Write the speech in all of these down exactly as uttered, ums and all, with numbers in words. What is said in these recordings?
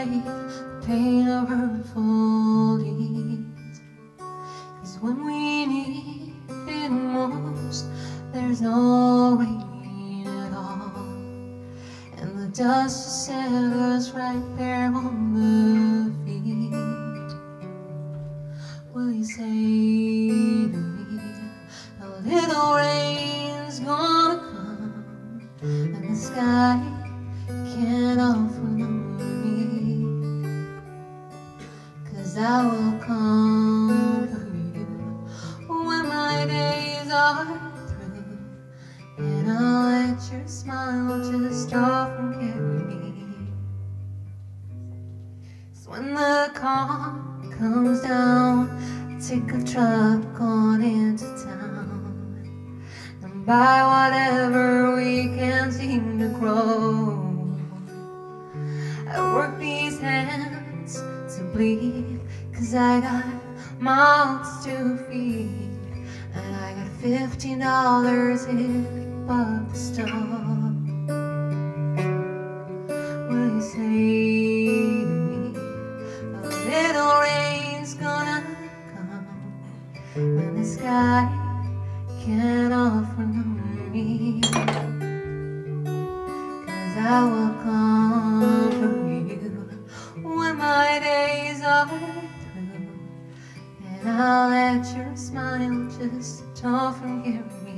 away the pain of hurtful deeds. 'Cause when we need it most, there's no rain at all, and the dust just set us right there on the feet. Will you say to me, a little rain's gonna come, and the sky can't offer no relief? 'Cause I will come for you when my days are through, and I'll let your smile just often carry me. So when the calm comes down, take a truck on into town and buy whatever we can seem to grow. I work these hands to bleed, 'cause I got mouths to feed, and I got fifteen dollars if you bought the stuff. Will you say to me, a little rain's gonna come, when the sky can't offer no relief? 'Cause I will come for you when my days are through, and I'll let your smile just often carry me.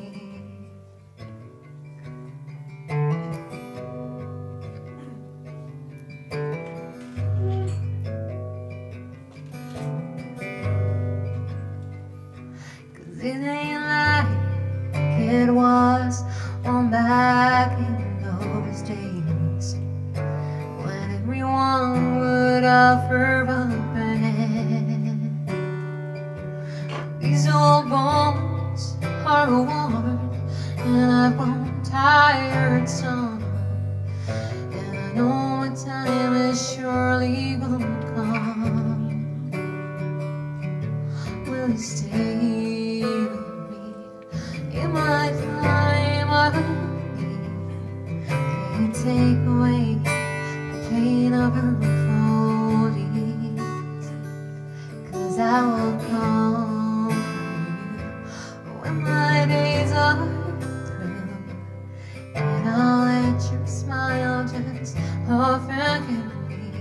It ain't like it was on back in those days, when everyone would offer up a hand. These old bones are worn, and I've grown tired some, and I know my time is surely gonna come. Will you stay in my time of need? Can you take away the pain of hurtful deeds? 'Cause I will come for you when my days are through, and I'll let your smile just often carry me.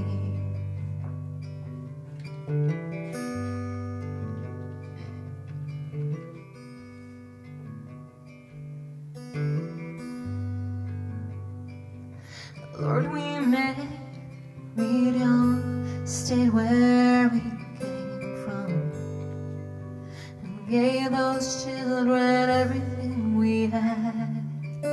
Lord, we met, we young, stayed where we came from, and gave those children everything we had.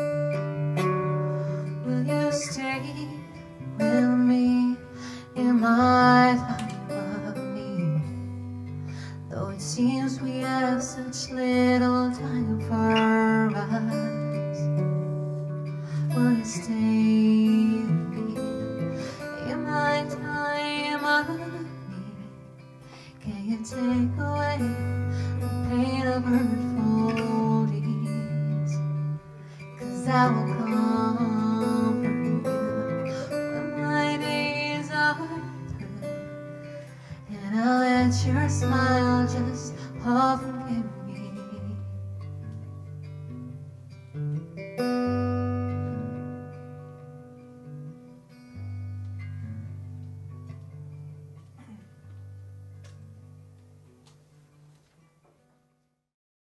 Will you stay with me in my time of need? Though it seems we have such little time for us, will you stay take away the pain of hurtful deeds? 'Cause I will come for you when my days are through, and I'll let your smile just often give me.